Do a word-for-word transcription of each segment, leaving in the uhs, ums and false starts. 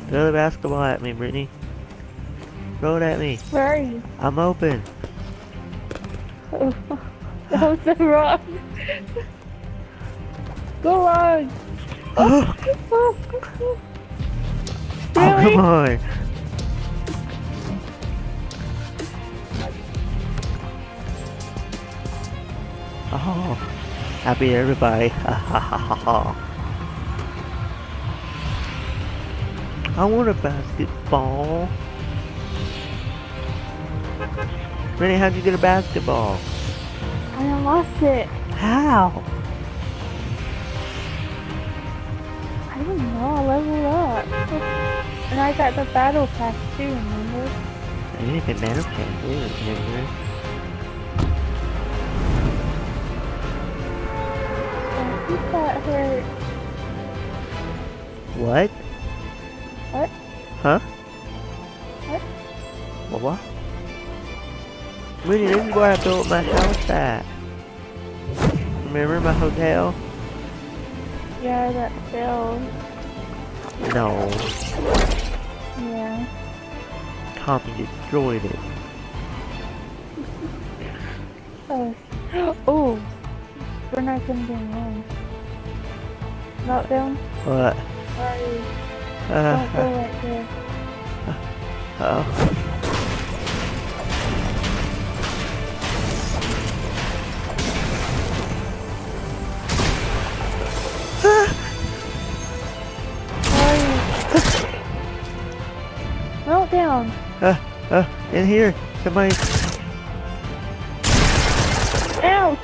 Throw the basketball at me, Brittany. Throw it at me. Where are you? I'm open. Oh, that was so wrong. Go on. Oh, oh, oh. Oh, Really? come on. Oh, I beat everybody. Ha ha ha ha ha. I want a basketball. Rennie, how'd you get a basketball? I lost it. How? I don't know. I leveled up. And I got the battle pass too, remember? I didn't get battle pass, remember? I think that hurt. What? What? Huh? What? What? What? Rennie, this is where I built my house at. Remember my hotel? Yeah, that failed. No. Yeah. Tommy destroyed it. Oh. Oh. We're not gonna get along. Meltdown? What? Where are you? Uh, Don't go right there. oh. Meltdown! Uh, uh, in here, somebody. Ouch!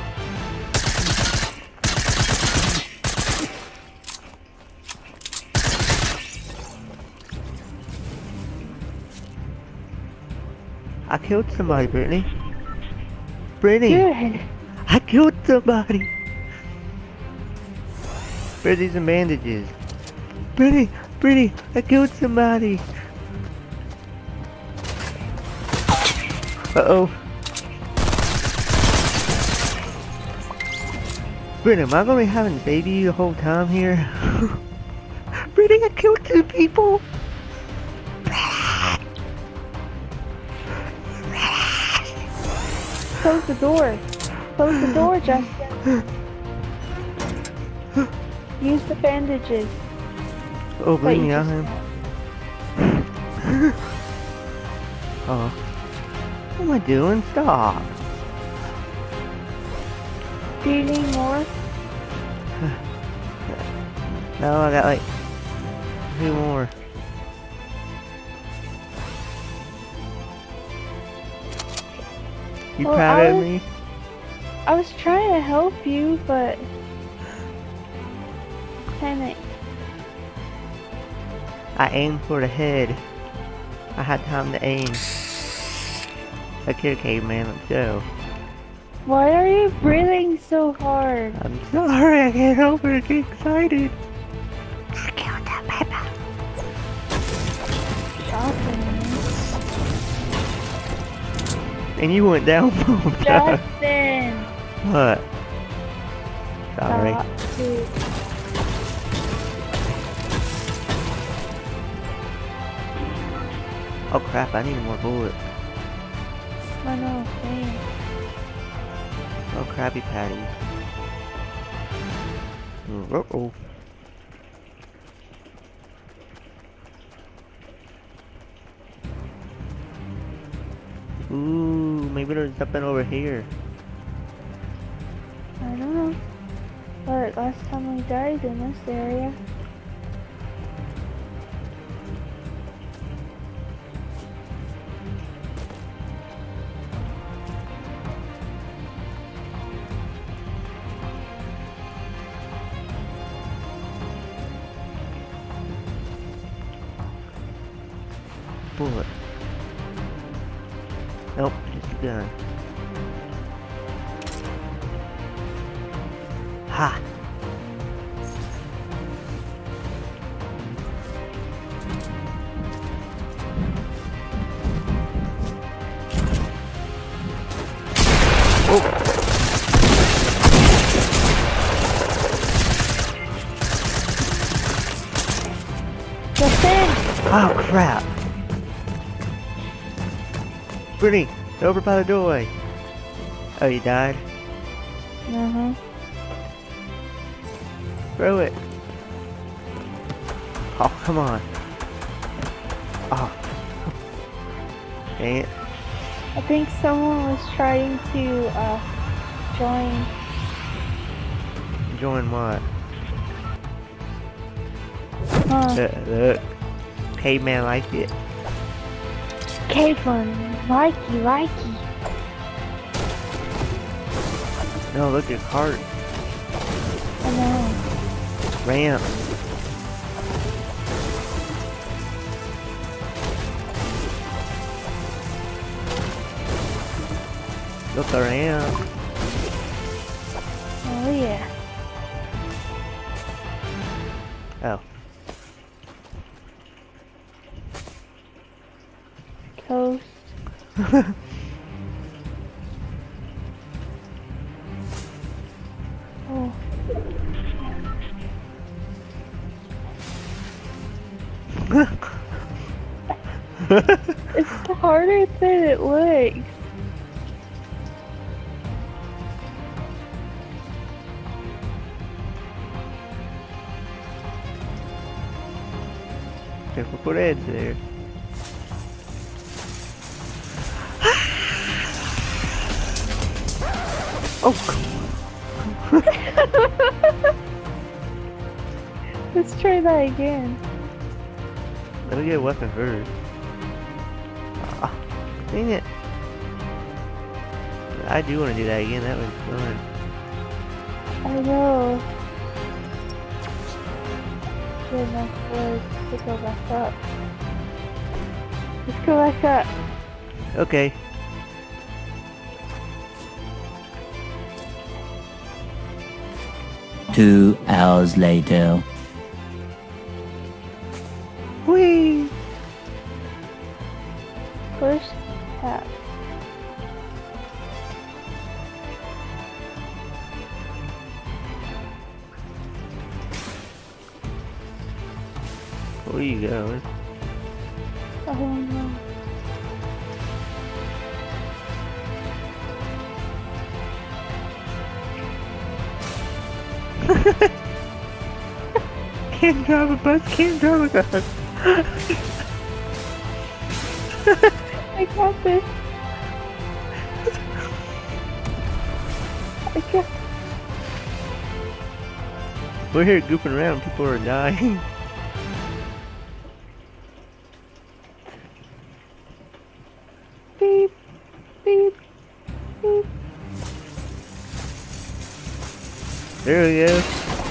I killed somebody, Brittany. Brittany, Good! I killed somebody. Brittany, some bandages. Brittany, Brittany, I killed somebody. Uh-oh. Brittany, am I gonna be having to save you the whole time here? Brittany, I killed two people. Close the door! Close the door, Justin! Use the bandages. Oh, Wait, bring me you out just- him. Oh. What am I doing? Stop. Do you need more? No, I got like two more. You Well, proud I of was- me? I was trying to help you, but... Kinda... I aimed for the head. I had time to aim. Okay, caveman, let's go. Why are you breathing so hard? I'm sorry, I can't help it, I get excited. I killed that pepper. Shocking. And you went down both times. Justin! What? Sorry. Stop, dude. Oh crap, I need more bullets. I know, same. Oh, Krabby Patties. Uh-oh. Ooh, maybe there's something over here. I don't know. But last time we died in this area. Bullet. Nope, just a gun. Ha! Oh! Justin! Oh crap! Brittany, over by the doorway. Oh, you died? Uh-huh. Throw it. Oh, come on. Oh. Dang it. I think someone was trying to uh join. Join what? Huh. Look, look. Caveman like it. Caveman, likey, likey. No, look at cart. I know. Ramp. Look, the ramp. Oh yeah. Oh. Toast. Oh. It's harder than it looks. Careful, put eggs there. Oh, Let's try that again. let me get a weapon first. Ah, dang it. I do want to do that again, that was fun. I know. Good enough words to go back up. Let's go back up. Okay. Two hours later. Whee! First tap. Where you going? Oh no. Can't drive a bus, can't drive a car. I got this. I got. We're here goofing around, people are dying. Beep, beep, beep. There we go.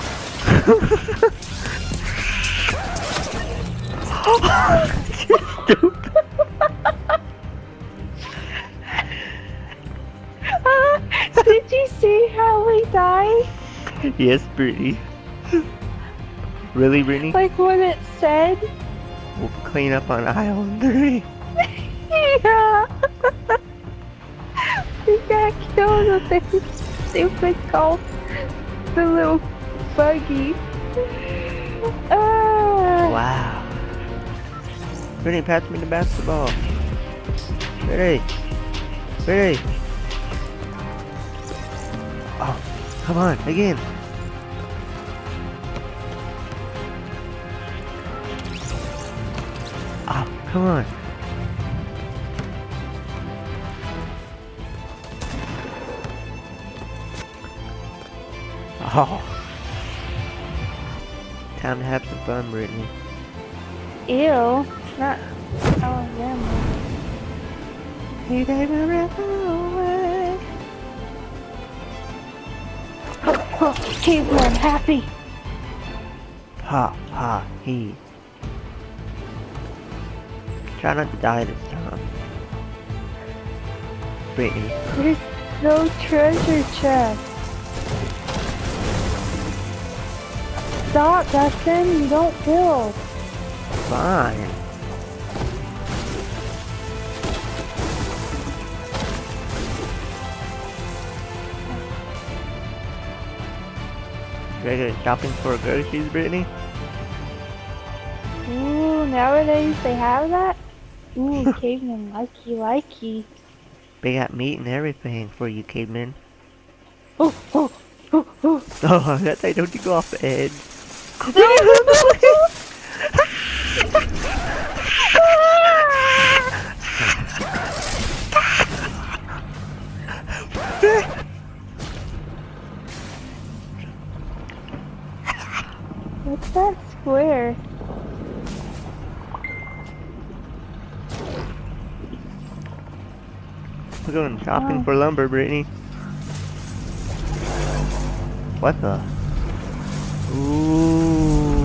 Stupid. Uh, did you see how we died? Yes, Brittany. Really, Brittany? Like what it said? We'll clean up on aisle three. Yeah. We got killed with this stupid golf, the little buggy. Ah. Wow. Brittany, pass me the basketball. Brittany. Brittany. Oh, come on, again. Oh, come on. Oh. Time to have some fun, Brittany. Ew. Not Alabama. Hey, baby, rip away. Oh, oh, caveman, happy. Ha, ha, he. Try not to die this time. Brittany. There's no treasure chest. Stop, Dustin. You don't build. Fine. Ready to go shopping for groceries, Brittany? Ooh, nowadays they have that? Ooh, caveman, likey, likey. They got meat and everything for you, cavemen. Oh, oh, oh, oh. Oh, that's I don't you go off the edge. What's that square? We're going shopping Oh. for lumber, Brittany. What the? Ooh.